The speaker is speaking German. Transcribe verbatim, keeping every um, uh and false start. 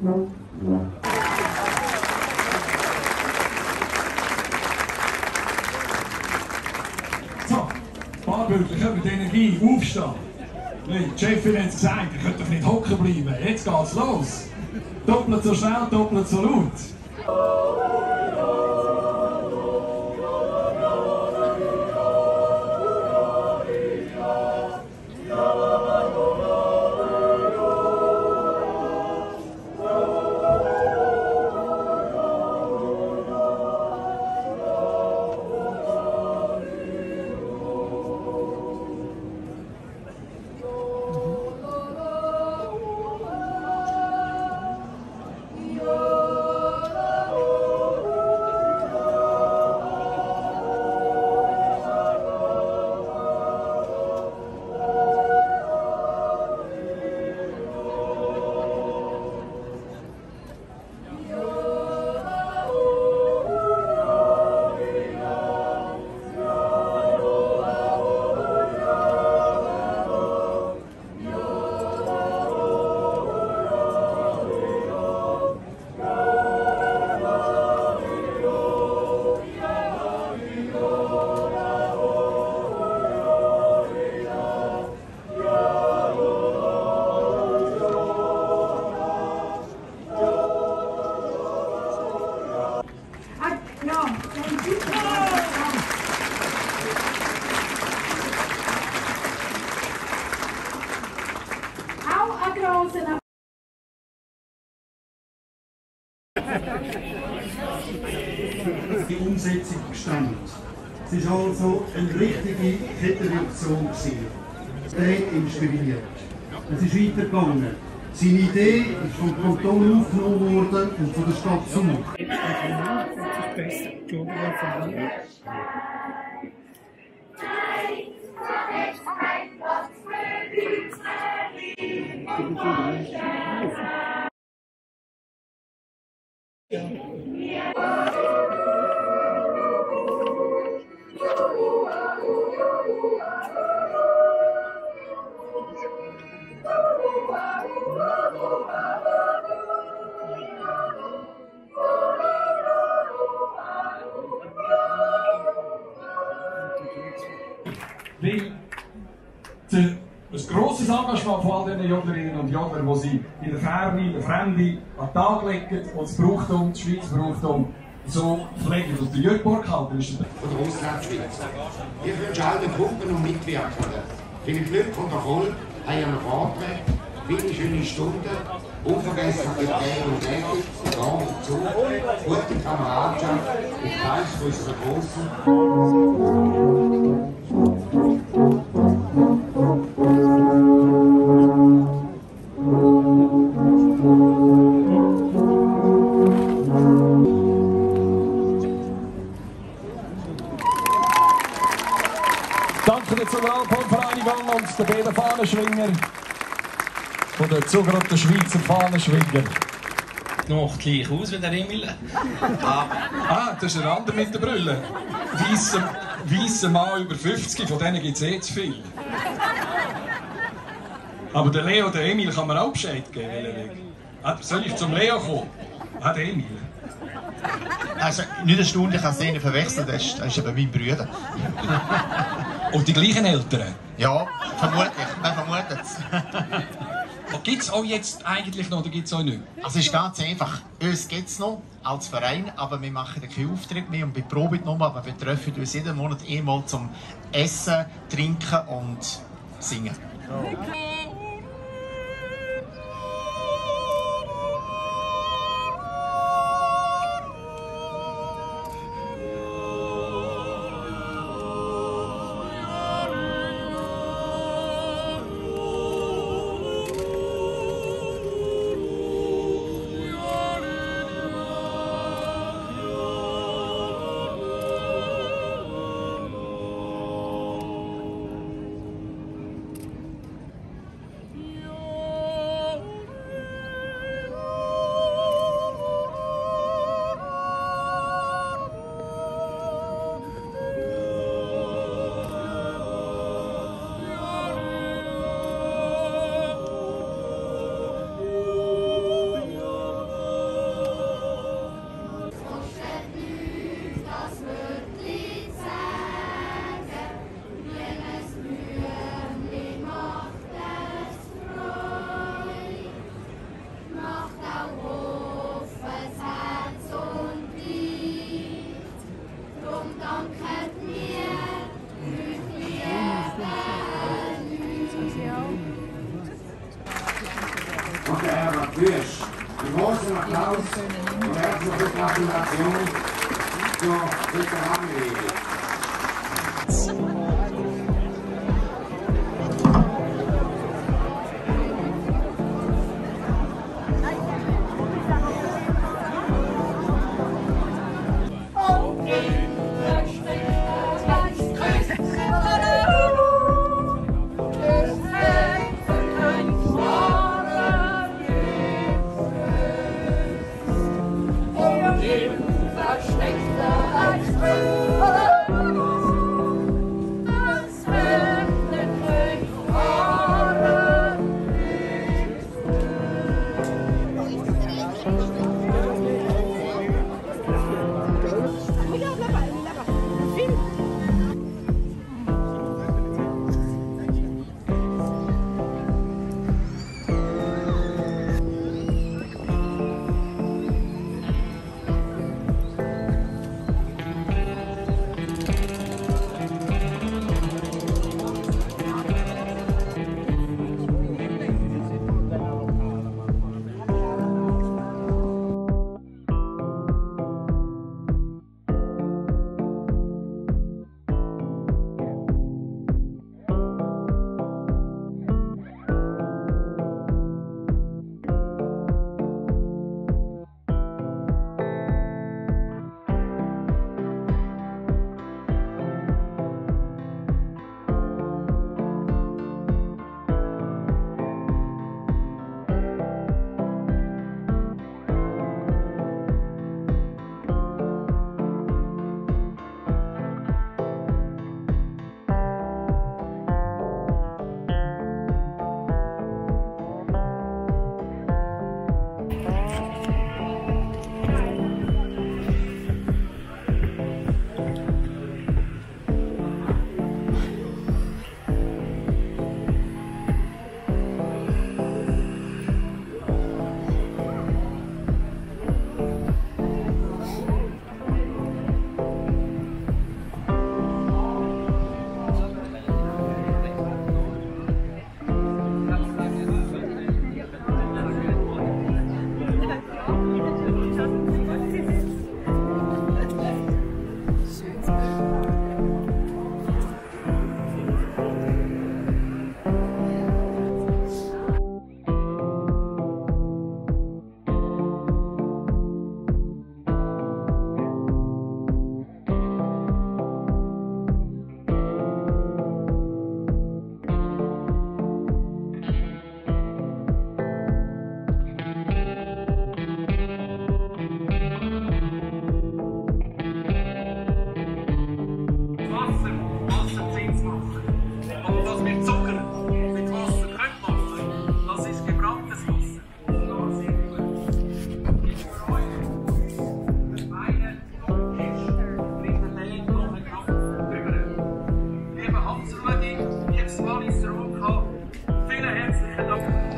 So, Barbürger, können wir die Energie aufstehen? Die Chefin hat es gesagt, ihr könnt doch nicht hocken bleiben. Jetzt geht's los. Doppelt so schnell, doppelt so laut. Die Umsetzung gestanden. Es war also eine richtige Kettenreaktion. Der inspiriert. Es ist weitergegangen. Seine Idee ist vom Kanton aufgenommen worden und von der Stadt Zug. Weil ein grosses Engagement von all diesen Jodlerinnen und Jodlern, die sie in der Ferne, in der Fremde an den Tag legen und das Brauchtum, die Schweiz Brauchtum, so pflegen. Und der Jörg Burkhalter ist der von der Auslandsschweiz. Wir wünschen all den Gruppen und Mitwirkenden viel Glück und Erfolg an ihren Vorträgen, viele schöne Stunden, unvergessliche Dreh und Lächeln, Gang und Zug, gute Kameradschaft und Teils unserer grossen. Danke der Zugalpon-Vereinigung und der beiden Fahnenschwinger von der Zugruppe Schweizer Fahnenschwinger. Noch gleich aus wie der Emil. Ah, ah, das ist ein anderer mit der Brille. Weisser, weisser Mann über fünfzig, von denen gibt es eh zu viel. Aber der Leo, der Emil, kann man auch Bescheid geben. Ah, soll ich zum Leo kommen? Ah, der Emil. Also, nicht erstaunlich, als du ihn verwechselt hast. Das ist eben mein Bruder. Und die gleichen Eltern? Ja, vermutlich. Man vermutet es. Gibt es auch jetzt eigentlich noch oder gibt es auch nicht? Also, es ist ganz einfach. Uns gibt es noch als Verein, aber wir machen keinen Auftritt mehr und wir proben noch, aber wir treffen uns jeden Monat einmal zum Essen, Trinken und Singen. Oh. Applaus und herzliche Gratulation zur Veteranenrede. Vielen herzlichen Dank.